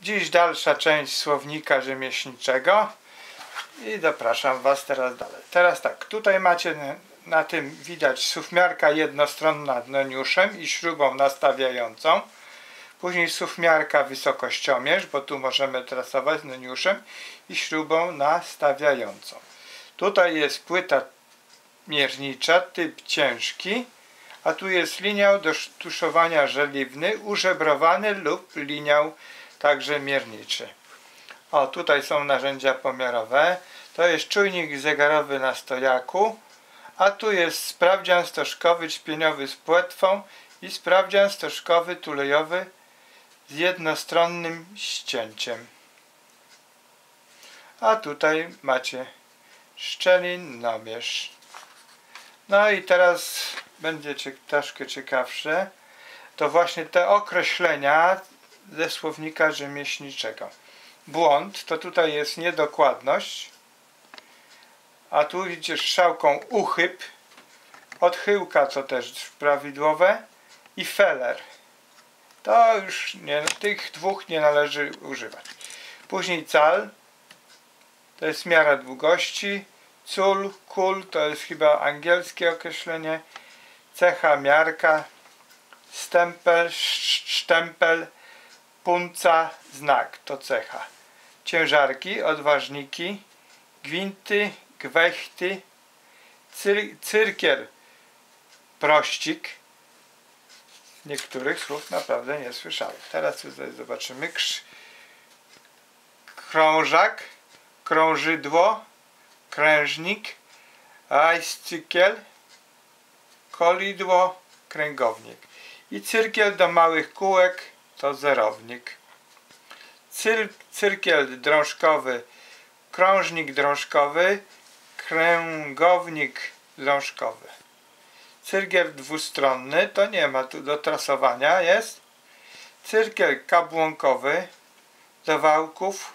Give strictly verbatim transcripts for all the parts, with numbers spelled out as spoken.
Dziś dalsza część słownika rzemieślniczego i zapraszam Was teraz dalej. Teraz tak, tutaj macie na, na tym widać sufmiarka jednostronna dnoniuszem i śrubą nastawiającą. Później sufmiarka wysokościomierz, bo tu możemy trasować dnoniuszem i śrubą nastawiającą. Tutaj jest płyta miernicza, typ ciężki, a tu jest liniał do tuszowania żeliwny, użebrowany lub liniał także mierniczy. O, tutaj są narzędzia pomiarowe. To jest czujnik zegarowy na stojaku, a tu jest sprawdzian stożkowy ćpieniowy z płetwą i sprawdzian stożkowy tulejowy z jednostronnym ścięciem. A tutaj macie szczelinomierz. No i teraz będzie troszkę ciekawsze. To właśnie te określenia ze słownika rzemieślniczego. Błąd to tutaj jest niedokładność, a tu idzie strzałką uchyb, odchyłka to też prawidłowe i feller. To już nie, tych dwóch nie należy używać. Później cal to jest miara długości, cul, kul to jest chyba angielskie określenie, cecha miarka, stempel, sztempel, punca, znak to cecha. Ciężarki, odważniki, gwinty, gwechty, cyr, cyrkiel, prościk. Niektórych słów naprawdę nie słyszałem. Teraz tutaj zobaczymy. Krz, krążak, krążydło, krężnik, rajscykiel, kolidło, kręgownik. I cyrkiel do małych kółek to zerownik. Cyr, cyrkiel drążkowy, krążnik drążkowy, kręgownik drążkowy. Cyrkiel dwustronny to nie ma tu do trasowania, jest. Cyrkiel kabłonkowy do wałków,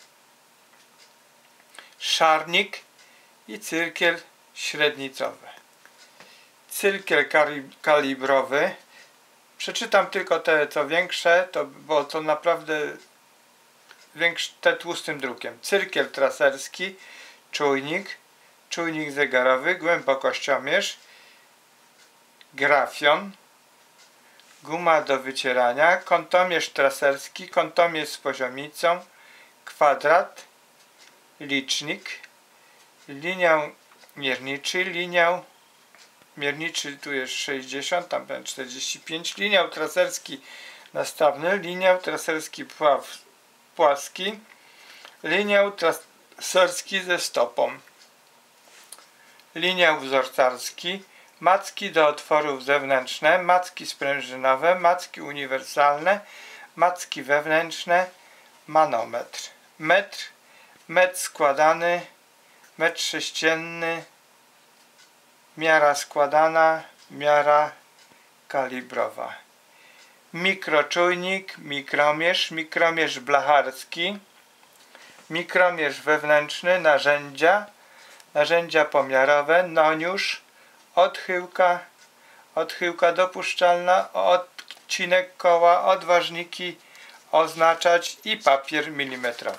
szarnik i cyrkiel średnicowy. Cyrkiel kalibrowy. Przeczytam tylko te co większe, to, bo to naprawdę większe, te tłustym drukiem. Cyrkiel traserski, czujnik, czujnik zegarowy, głębokościomierz, grafion, guma do wycierania, kątomierz traserski, kątomierz z poziomicą, kwadrat, licznik, liniał mierniczy, liniał mierniczy tu jest sześćdziesiąt, tam będzie czterdzieści pięć, liniał traserski nastawny, liniał traserski pław, płaski, liniał traserski ze stopą, liniał wzorcarski, macki do otworów zewnętrzne, macki sprężynowe, macki uniwersalne, macki wewnętrzne, manometr, metr, metr składany, metr sześcienny, miara składana, miara kalibrowa. Mikroczujnik, mikromierz, mikromierz blacharski, mikromierz wewnętrzny, narzędzia, narzędzia pomiarowe, noniusz, odchyłka, odchyłka dopuszczalna, odcinek koła, odważniki oznaczać i papier milimetrowy.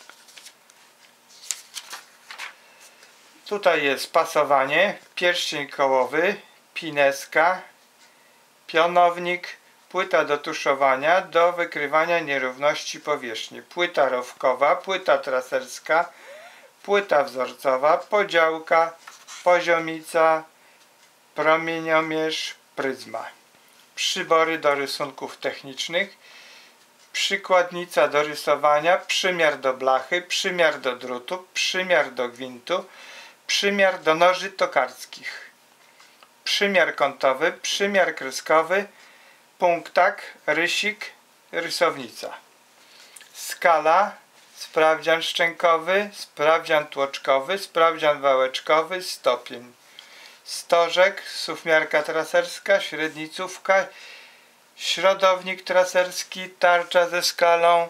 Tutaj jest pasowanie, pierścień kołowy, pineska, pionownik, płyta do tuszowania, do wykrywania nierówności powierzchni, płyta rowkowa, płyta traserska, płyta wzorcowa, podziałka, poziomica, promieniomierz, pryzma. Przybory do rysunków technicznych, przykładnica do rysowania, przymiar do blachy, przymiar do drutu, przymiar do gwintu, przymiar do noży tokarskich, przymiar kątowy, przymiar kreskowy, punktak, rysik, rysownica. Skala, sprawdzian szczękowy, sprawdzian tłoczkowy, sprawdzian wałeczkowy, stopień. Stożek, sufmiarka traserska, średnicówka, środownik traserski, tarcza ze skalą,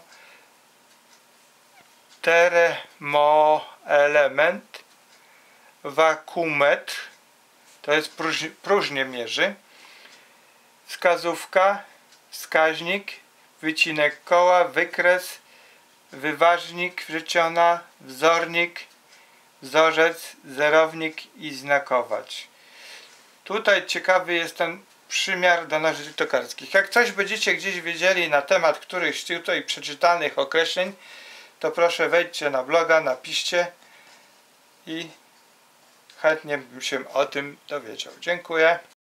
termoelement, wakumetr, to jest próżnie, próżnie mierzy, wskazówka, wskaźnik, wycinek koła, wykres, wyważnik wrzuciona, wzornik, wzorzec, zerownik i znakować. Tutaj ciekawy jest ten przymiar do noży tokarskich. Jak coś będziecie gdzieś wiedzieli na temat którychś tutaj przeczytanych określeń, to proszę wejdźcie na bloga, napiszcie i chętnie bym się o tym dowiedział. Dziękuję.